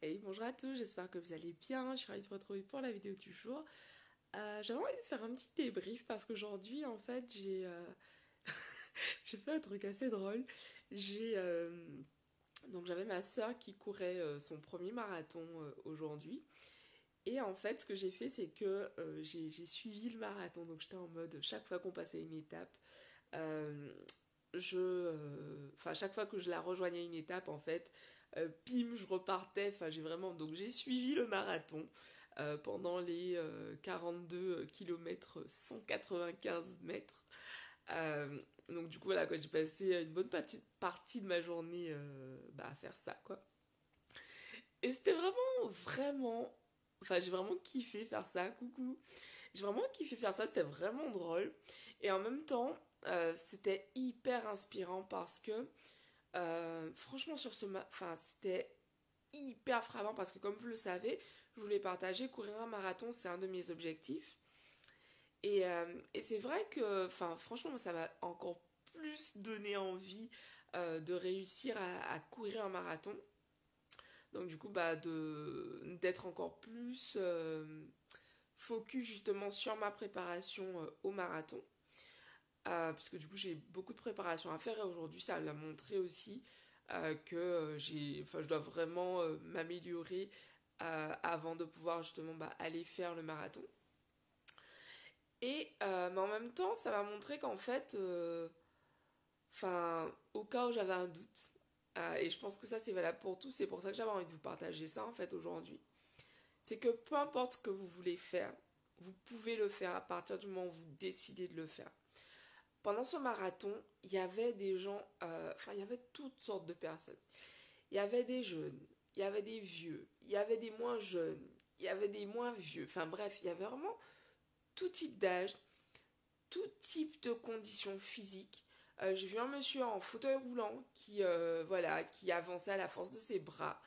Et bonjour à tous, j'espère que vous allez bien. Je suis ravie de vous retrouver pour la vidéo du jour. J'avais envie de faire un petit débrief parce qu'aujourd'hui, en fait, j'ai fait un truc assez drôle. Donc j'avais ma soeur qui courait son premier marathon aujourd'hui. Et en fait, ce que j'ai fait, c'est que j'ai suivi le marathon. Donc j'étais en mode, chaque fois qu'on passait une étape, euh, chaque fois que je la rejoignais une étape, en fait, pim, je repartais. Enfin, j'ai suivi le marathon pendant les 42 km 195 mètres. Donc du coup, voilà, quoi, j'ai passé une bonne partie de ma journée à faire ça, quoi. Et c'était j'ai vraiment kiffé faire ça, coucou. J'ai vraiment kiffé faire ça, c'était vraiment drôle. Et en même temps, c'était hyper inspirant parce que, franchement, c'était hyper frappant parce que, comme vous le savez, je voulais partager, courir un marathon, c'est un de mes objectifs. Et c'est vrai que, enfin, franchement, ça m'a encore plus donné envie de réussir à courir un marathon. Donc, du coup, d'être encore plus focus justement sur ma préparation au marathon. Puisque du coup j'ai beaucoup de préparation à faire et aujourd'hui ça l'a montré aussi que je dois vraiment m'améliorer avant de pouvoir justement aller faire le marathon. Mais en même temps ça m'a montré qu'en fait, au cas où j'avais un doute, et je pense que ça c'est valable pour tous, c'est pour ça que j'avais envie de vous partager ça en fait aujourd'hui, c'est que peu importe ce que vous voulez faire, vous pouvez le faire à partir du moment où vous décidez de le faire. Pendant ce marathon, il y avait des gens, il y avait toutes sortes de personnes. Il y avait des jeunes, il y avait des vieux, il y avait des moins jeunes, il y avait des moins vieux. Enfin bref, il y avait vraiment tout type d'âge, tout type de conditions physiques. J'ai vu un monsieur en fauteuil roulant qui avançait à la force de ses bras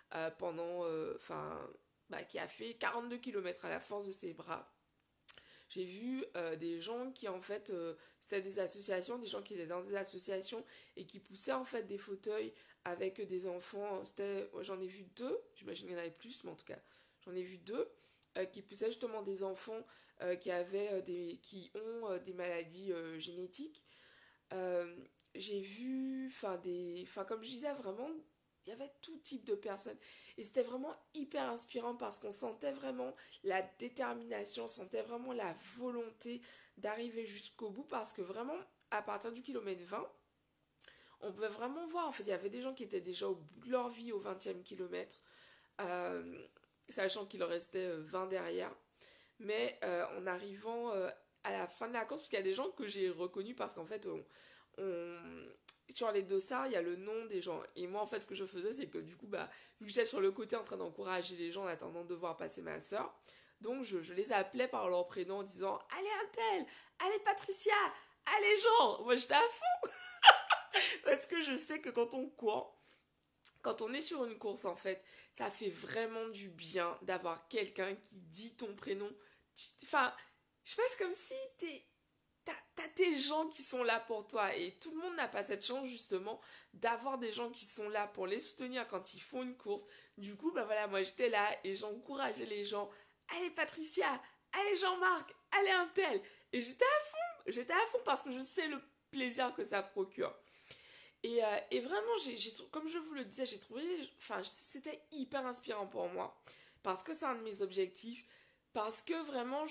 qui a fait 42 km à la force de ses bras. J'ai vu des gens qui en fait, c'était des associations, des gens qui étaient dans des associations et qui poussaient en fait des fauteuils avec des enfants. J'en ai vu deux, j'imagine qu'il y en avait plus, mais en tout cas, j'en ai vu deux qui poussaient justement des enfants qui ont des maladies génétiques. Euh, j'ai vu, comme je disais, vraiment, il y avait tout type de personnes. Et c'était vraiment hyper inspirant parce qu'on sentait vraiment la détermination, on sentait vraiment la volonté d'arriver jusqu'au bout parce que vraiment, à partir du kilomètre 20, on pouvait vraiment voir, en fait, il y avait des gens qui étaient déjà au bout de leur vie au 20e kilomètre, euh, sachant qu'il en restait 20 derrière. Mais en arrivant à la fin de la course, parce qu'il y a des gens que j'ai reconnus parce qu'en fait, sur les dossards, il y a le nom des gens. Et moi, en fait, ce que je faisais, c'est que du coup, vu que j'étais sur le côté en train d'encourager les gens en attendant de voir passer ma soeur, donc je les appelais par leur prénom en disant allez, Untel, allez, Patricia, allez, Jean. Moi, j'étais à fond parce que je sais que quand on court, quand on est sur une course, en fait, ça fait vraiment du bien d'avoir quelqu'un qui dit ton prénom. Enfin, je sais pas, c'est comme si t'as tes gens qui sont là pour toi et tout le monde n'a pas cette chance justement d'avoir des gens qui sont là pour les soutenir quand ils font une course. Du coup, moi j'étais là et j'encourageais les gens. Allez Patricia, allez Jean-Marc, allez Untel. Et j'étais à fond parce que je sais le plaisir que ça procure. Et vraiment, comme je vous le disais, j'ai trouvé, c'était hyper inspirant pour moi. Parce que c'est un de mes objectifs. Parce que vraiment,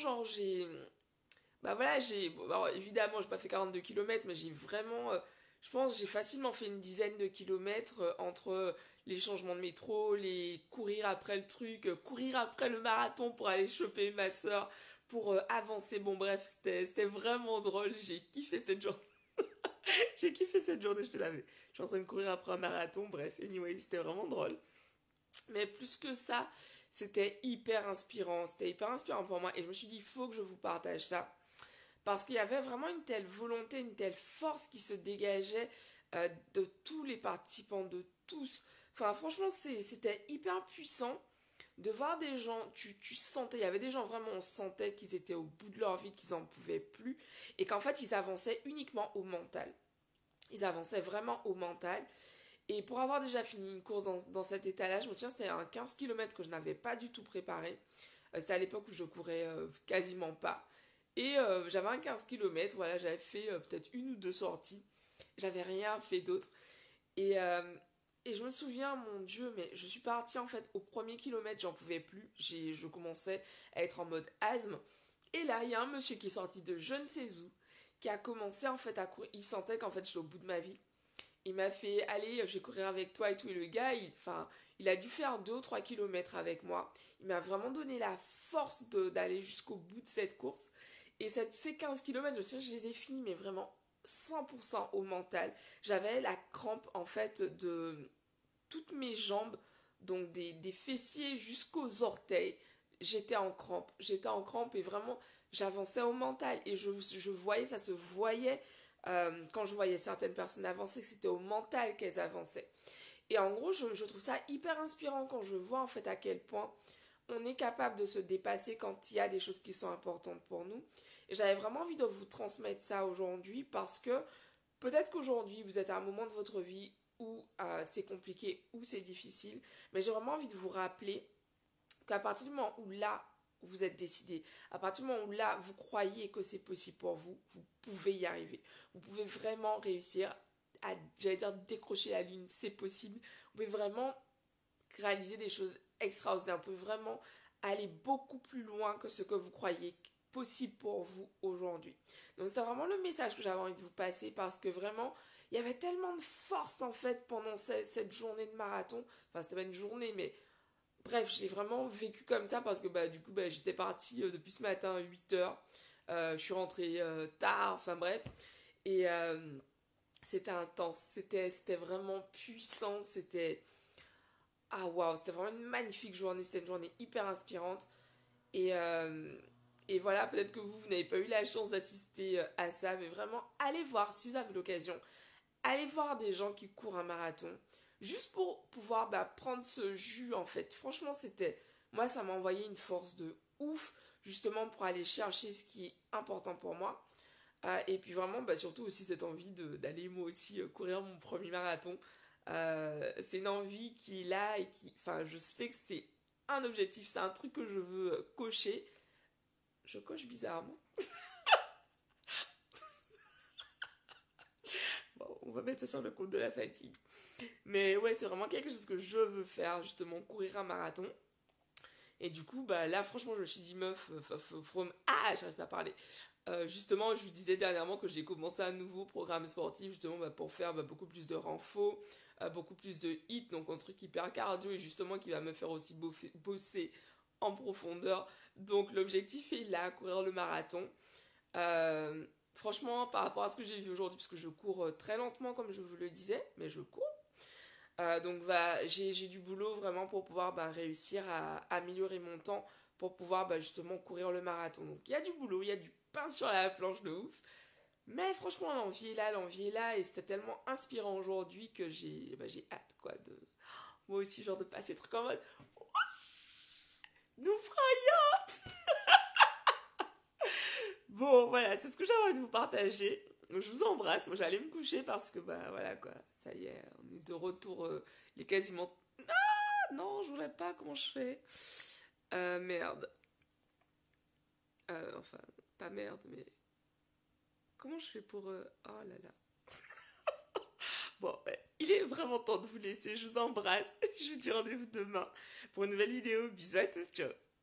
évidemment, j'ai pas fait 42 km, mais je pense, j'ai facilement fait une dizaine de kilomètres entre les changements de métro, les courir après le truc, courir après le marathon pour aller choper ma soeur, pour avancer. Bon, bref, c'était vraiment drôle. J'ai kiffé cette journée. J'ai kiffé cette journée, je suis en train de courir après un marathon, bref, anyway, c'était vraiment drôle. Mais plus que ça, c'était hyper inspirant pour moi et je me suis dit, il faut que je vous partage ça. Parce qu'il y avait vraiment une telle volonté, une telle force qui se dégageait de tous les participants, de tous. Enfin, franchement, c'était hyper puissant de voir des gens, tu sentais, il y avait des gens vraiment, on sentait qu'ils étaient au bout de leur vie, qu'ils n'en pouvaient plus, et qu'en fait, ils avançaient uniquement au mental. Ils avançaient vraiment au mental. Et pour avoir déjà fini une course dans cet état-là, je me souviens, c'était un 15 km que je n'avais pas du tout préparé. C'était à l'époque où je courais quasiment pas. Et j'avais un 15 km, voilà, j'avais fait peut-être une ou deux sorties. J'avais rien fait d'autre. Et, euh, et je me souviens, mon Dieu, mais je suis partie en fait au premier kilomètre, j'en pouvais plus. Je commençais à être en mode asthme. Et là, il y a un monsieur qui est sorti de je ne sais où, qui a commencé en fait à courir. Il sentait qu'en fait j'étais au bout de ma vie. Il m'a fait allez, je vais courir avec toi et tout. Et le gars, il a dû faire 2 ou 3 kilomètres avec moi. Il m'a vraiment donné la force d'aller jusqu'au bout de cette course. Et ces 15 kilomètres, je sais, je les ai finis, mais vraiment 100% au mental. J'avais la crampe en fait de toutes mes jambes, donc des fessiers jusqu'aux orteils. J'étais en crampe et vraiment j'avançais au mental. Et je voyais, ça se voyait quand je voyais certaines personnes avancer, que c'était au mental qu'elles avançaient. Et en gros, je trouve ça hyper inspirant quand je vois en fait à quel point on est capable de se dépasser quand il y a des choses qui sont importantes pour nous. Et j'avais vraiment envie de vous transmettre ça aujourd'hui parce que peut-être qu'aujourd'hui vous êtes à un moment de votre vie où c'est compliqué, où c'est difficile, mais j'ai vraiment envie de vous rappeler qu'à partir du moment où là, vous êtes décidé, à partir du moment où là, vous croyez que c'est possible pour vous, vous pouvez y arriver. Vous pouvez vraiment réussir à, j'allais dire, décrocher la lune, c'est possible. Vous pouvez vraiment réaliser des choses extraordinaires. Vous pouvez vraiment aller beaucoup plus loin que ce que vous croyez possible pour vous aujourd'hui. Donc c'est vraiment le message que j'avais envie de vous passer parce que vraiment, il y avait tellement de force en fait pendant cette journée de marathon. Enfin, c'était pas une journée, mais bref, je l'ai vraiment vécu comme ça parce que du coup, j'étais partie depuis ce matin à 8h. Je suis rentrée tard, enfin bref. Et c'était intense, c'était vraiment puissant, c'était... Ah waouh, c'était vraiment une magnifique journée, c'était une journée hyper inspirante. Et, euh, et voilà, peut-être que vous n'avez pas eu la chance d'assister à ça, mais vraiment, allez voir si vous avez l'occasion. Allez voir des gens qui courent un marathon, juste pour pouvoir prendre ce jus en fait. Franchement, c'était... Moi, ça m'a envoyé une force de ouf, justement pour aller chercher ce qui est important pour moi. Et puis vraiment, surtout aussi cette envie d'aller moi aussi courir mon premier marathon. C'est une envie qui est là et qui... Enfin, je sais que c'est un objectif, c'est un truc que je veux cocher. Je coche bizarrement. Bon, on va mettre ça sur le compte de la fatigue. Mais ouais, c'est vraiment quelque chose que je veux faire, justement, courir un marathon. Et du coup, là, franchement, je me suis dit, meuf, ah, j'arrive pas à parler. Justement, je vous disais dernièrement que j'ai commencé un nouveau programme sportif, justement, pour faire beaucoup plus de renfo, beaucoup plus de hit, donc un truc hyper cardio, et justement, qui va me faire aussi bosser en profondeur. Donc, l'objectif est là, courir le marathon. Franchement, par rapport à ce que j'ai vu aujourd'hui, parce que je cours très lentement, comme je vous le disais, mais je cours. Donc j'ai du boulot vraiment pour pouvoir réussir à améliorer mon temps pour pouvoir justement courir le marathon. Donc il y a du boulot, il y a du pain sur la planche de ouf. Mais franchement l'envie est là et c'était tellement inspirant aujourd'hui que j'ai hâte quoi de moi aussi genre de passer des trucs en mode nous ferions. Bon voilà, c'est ce que j'avais envie de vous partager. Je vous embrasse, moi j'allais me coucher parce que voilà quoi, ça y est, on est de retour, il est quasiment... Non, je voulais pas, comment je fais merde. Enfin, pas merde, mais... Comment je fais pour... Oh là là. Bon, il est vraiment temps de vous laisser, je vous embrasse. Je vous dis rendez-vous demain pour une nouvelle vidéo. Bisous à tous, ciao.